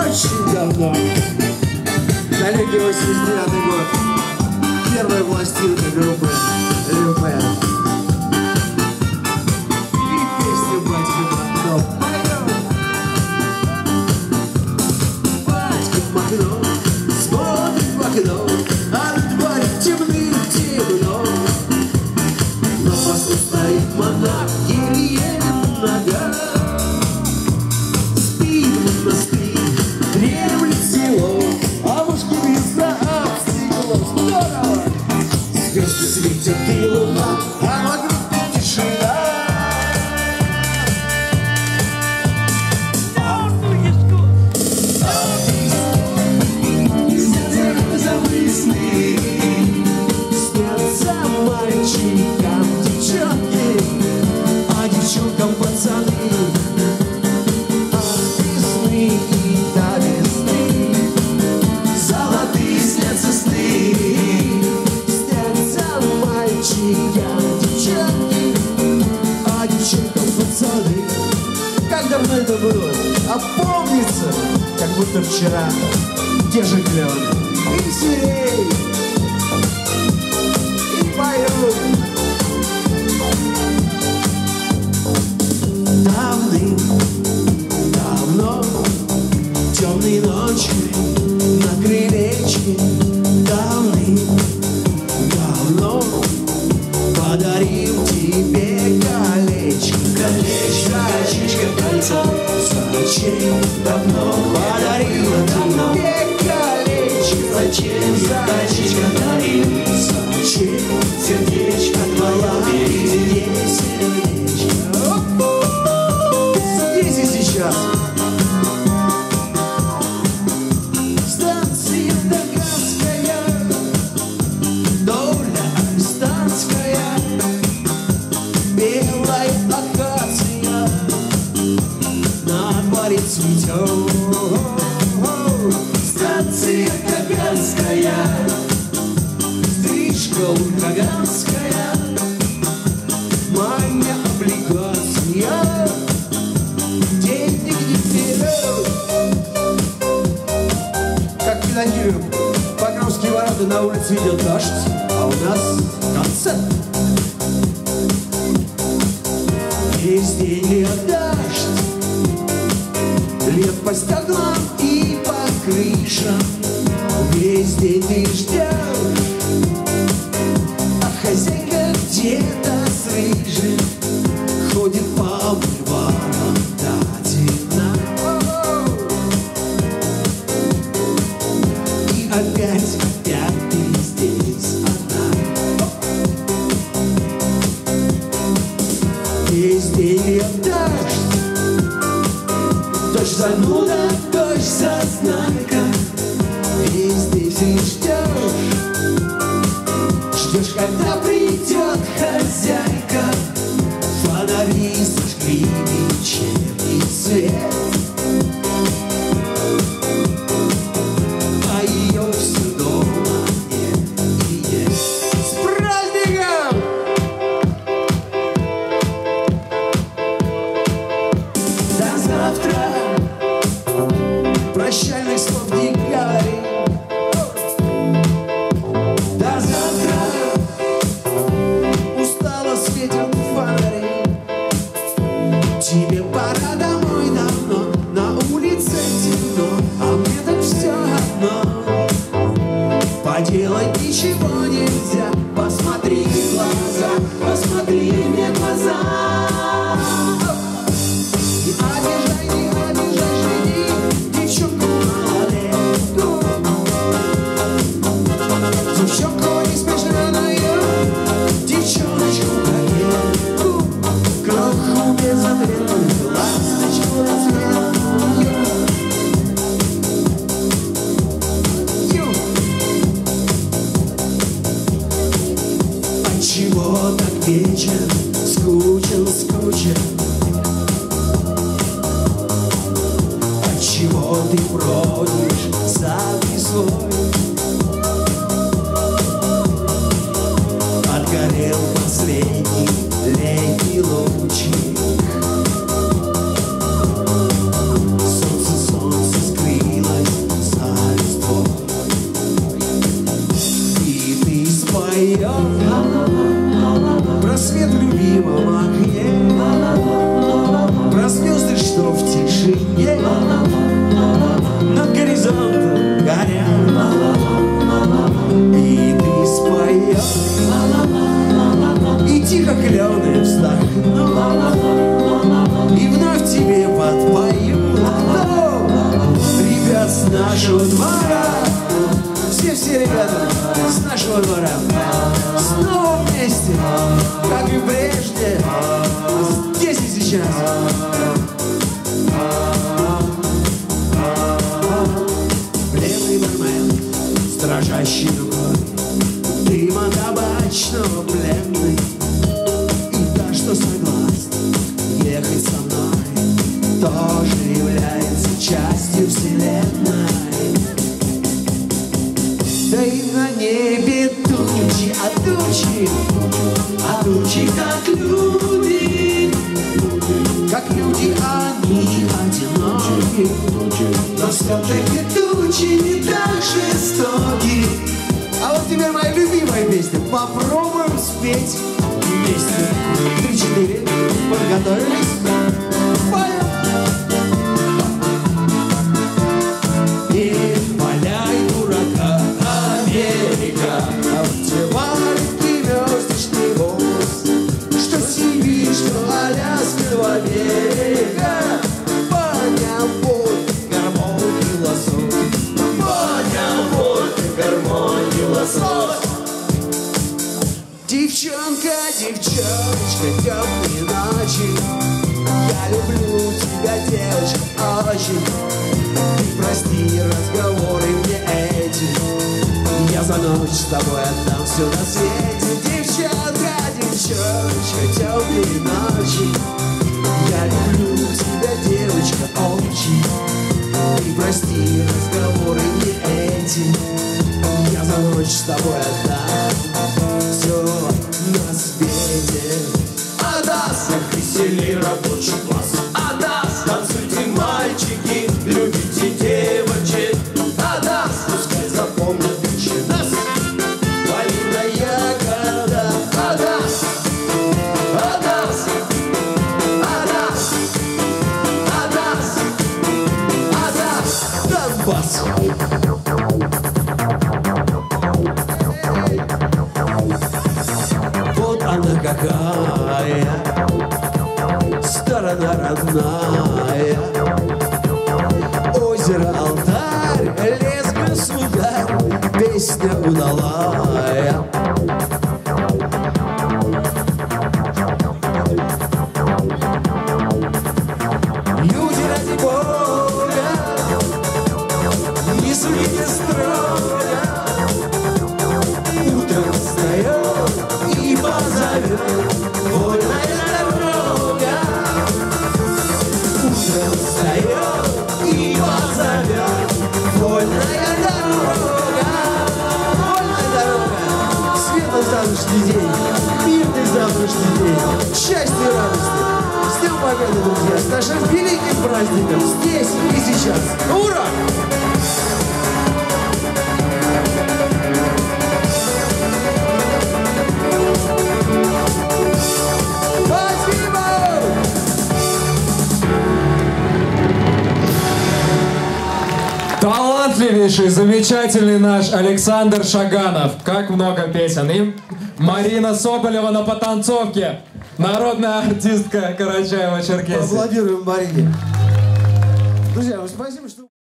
очень давно. Далекий 89-й год. Первая пластинка группы ЛП. И песня «Батька в окно». Батька в окно, смотрит в окно, а на дворе темным-темно. На посту стоит монах, еле-еле на ногах. Спит он на спит, дремлет село, а мушки везда об стекло. Здорово! Звезды светят и луна, а вокруг тишина. Снятся мальчикам девчонки, а девчонкам пацаны. От весны и до весны золотые снятся сны. Снятся мальчикам девчонки, а девчонкам пацаны. Как давно это было? А помнится, как будто вчера. Где же клен? И сирень, и поют. Давным-давно темной ночью на крылечке давным-давно подарил тебе колечко. Колечко, кольцо, зачем давно подарила тебе колечко? Зачем колечко дарил? Зачем сердечко твоя мне сердечко? Здесь и сейчас. Станция Таганская, доля арестантская, белая акация на дворе цветет. Станция Таганская, стрижка ультрагандская, моя облигация. Денег не вперед. Как педантируем. Покровские ворота, на улице идет дождь, а у нас концерт. Весь день льет дождь, льет по стеклам и по крышам. Весь день ты ждешь, а хозяйка где-то с рыжим ходит по бульварам до темна. И опять ты здесь одна. Весь день льет дождь, дождь зануда, дождь зазнайка. Весь день ты ждешь, когда придет хозяйка. Фонари зажгли вечерний свет, а ее все дома нет и есть. С праздником! До завтра, прощальных слов не говори. До завтра, устало светят фонари. Тебе пора домой давно, на улице темно, а мне так все одно. Поделать ничего нельзя, посмотри в глаза, посмотри мне в глаза. Не обижай, жени, девчонку малолетку. Девчонку неспешную, девчоночку кокетку, кроху безответную, ласточку разветную. Отчего так вечер скучен? Отчего ты бродишь за веслой? Отгорел последний летний лучик. Солнце скрыло и вновь тебе подпою. Ребят с нашего двора, все ребята с нашего двора, снова вместе, как и прежде, здесь и сейчас. Бледный бармен с дрожащей рукой, дыма табачного пленный, и та, что согласна ехать со мной, тоже является частью вселенной. Да и на небе тучи, а тучи как люди, они одиноки, но все-таки тучи не так жестоки. А вот теперь моя любимая песня, попробуем спеть вместе. 3-4, подготовились, поем. Не валяй дурака, Америка, а в тебе звездочный волос, что Сибирь, что Аляска, два берега, баня, водка, гармония, лосось, баня, водка, гармония, лосось. Девчонка, девчоночка, темные ночи, я люблю тебя, девочка, очень. Ты прости разговоры мне эти, я за ночь с тобой отдам все на свете. Девчонка, девчоночка, темные ночи, я люблю тебя, девочка, очень. Ты прости разговоры мне эти, я за ночь с тобой отдам все на свете. Адас, весели рабочий класс, Адас, танцуйте, мальчики, любите девочек, Адас, пускай запомнят бичи нас, малина ягода, Адас, Адас, Адас, Адас, Адас, Донбасс. Вот она какая, сторона родная, озеро Алтарь, лес государь, песня удалая. Люди ради Бога, не судите строго, утром встает и позовет вольная дорога. Утром встает и позовет вольная дорога. Вольная дорога, светлый завтрашний день, мирный завтрашний день, счастья и радости. С Днем Победы, друзья, с нашим великим праздником, здесь и сейчас. Ура! Талантливейший, замечательный наш Александр Шаганов. Как много песен. И Марина Соболева на потанцовке. Народная артистка Карачаево-Черкесии. Аплодируем Марине. Друзья, спасибо, что...